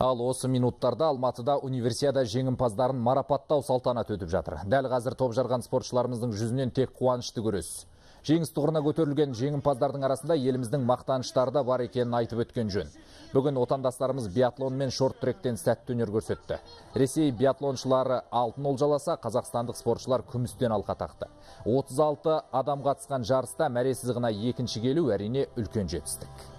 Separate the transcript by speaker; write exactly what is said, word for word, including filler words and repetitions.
Speaker 1: Ал осы минуттарда Алматыда универсиада жеңімпаздарын марапаттау салтанаты өтіп жатыр. Дәл қазір топ жарған спортшыларымыздың жүзінен тек қуанышты көресіз. Жеңіс тұғырына көтерілген жеңімпаздардың арасында еліміздің мақтаныштары да бар екенін айтып өткен жөн. Бүгін отандастарымыз биатлон мен шорт-тректен сәтті өнер көрсетті. Ресей биатлоншылары алтын олжаласа, қазақстандық спортшылар күмістен алқа тақты. отыз алты адам қатысқан жарыста мәре сызығына екінші келу әрине үлкен жетістік.